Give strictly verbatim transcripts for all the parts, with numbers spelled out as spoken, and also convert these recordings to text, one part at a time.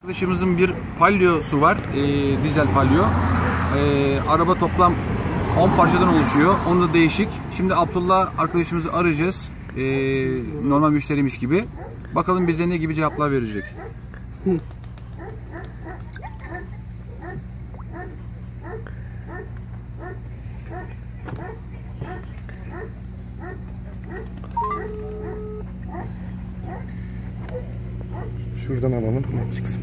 Arkadaşımızın bir Palio'su var, e, dizel Palio. E, araba toplam on parçadan oluşuyor. Onu da değişik. Şimdi Abdullah arkadaşımızı arayacağız. E, normal müşteriymiş gibi. Bakalım bize ne gibi cevaplar verecek. Şuradan alalım, ne çıksın.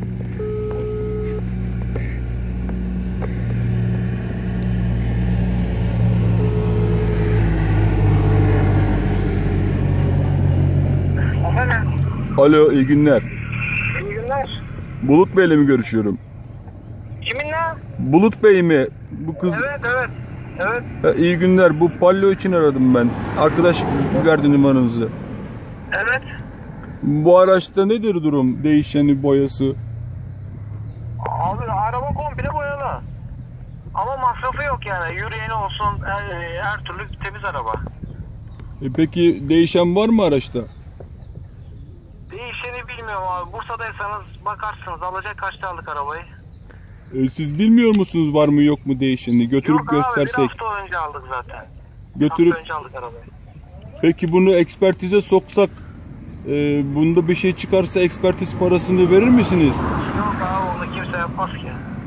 Alo, iyi günler. İyi günler. Bulut Bey'le mi görüşüyorum? Kiminle? Bulut Bey mi? Bu kız. Evet, evet. Evet. Ha, iyi günler. Bu Palio için aradım ben. Arkadaş verdi numaranızı. Evet. Bu araçta nedir durum? Değişeni, boyası? Abi araba komple boyalı. Ama masrafı yok yani. Yürüyeni olsun, her, her türlü temiz araba. E peki değişen var mı araçta? Değişeni bilmiyorum abi. Bursa'daysanız bakarsınız. Alacak kaçta aldık arabayı? E, siz bilmiyor musunuz var mı yok mu değişeni? Götürüp Yok abi, göstersek. bir hafta önce aldık zaten. Götürüp. Bir hafta önce aldık arabayı. Peki bunu ekspertize soksak, e, bunda bir şey çıkarsa ekspertiz parasını verir misiniz? Yok abi, onu kimse yapmaz ki.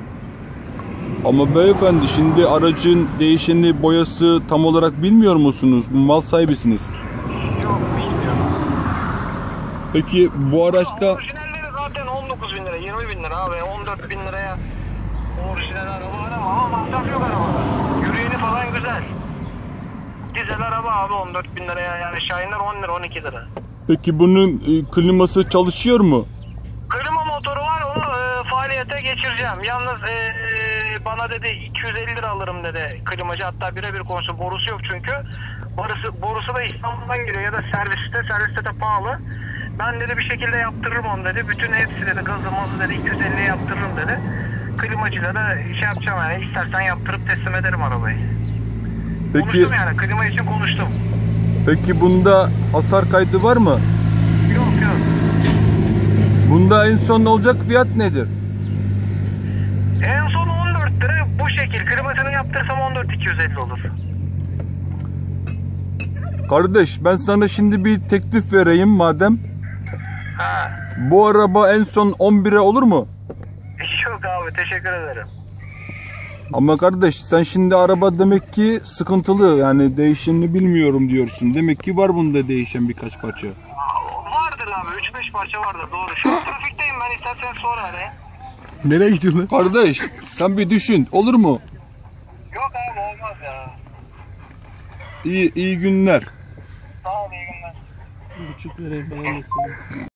Ama beyefendi, şimdi aracın değişeni, boyası tam olarak bilmiyor musunuz? Mal sahibisiniz. Yok, bilmiyorum. Peki bu araçta... Orijinalleri zaten on dokuz bin lira, yirmi bin lira abi. on dört bin liraya orijinal araba var ama, ama masraf yok arabada. Yürüyeni falan güzel. Dizel araba abi on dört bin liraya, yani Şahinler on lira, on iki lira. Peki bunun e, kliması çalışıyor mu? Klima motoru var, onu e, faaliyete geçireceğim. Yalnız e, e, bana dedi iki yüz elli lira alırım dedi klimacı, hatta birebir konuştu. Borusu yok çünkü. Borusu, borusu da İstanbul'dan geliyor ya da serviste, serviste de pahalı. Ben dedi bir şekilde yaptırırım onu dedi. Bütün hepsi dedi, gazı mazı dedi iki yüz elliye yaptırırım dedi. Klimacıyla da şey yapacağım yani, istersen yaptırıp teslim ederim arabayı. Peki, Konuştum yani, klima için konuştum. peki bunda hasar kaydı var mı? Yok yok. Bunda en son olacak fiyat nedir? En son on dört lira bu şekil. Klimasını yaptırsam on dört bin iki yüz elli olur. Kardeş, ben sana şimdi bir teklif vereyim madem. Ha. Bu araba en son on bire olur mu? Yok abi, teşekkür ederim. Ama kardeş, sen şimdi araba demek ki sıkıntılı, yani değişenini bilmiyorum diyorsun. Demek ki var bunda değişen birkaç parça. Vardır abi, üç beş parça vardır, doğru. Şu an trafikteyim ben, isterseniz sonra arayın. Nereye gidiyorsun lan? Kardeş, sen bir düşün, olur mu? Yok abi, olmaz ya. İyi, iyi günler. Sağ ol, iyi günler. Bir buçuk liraya falan mesela.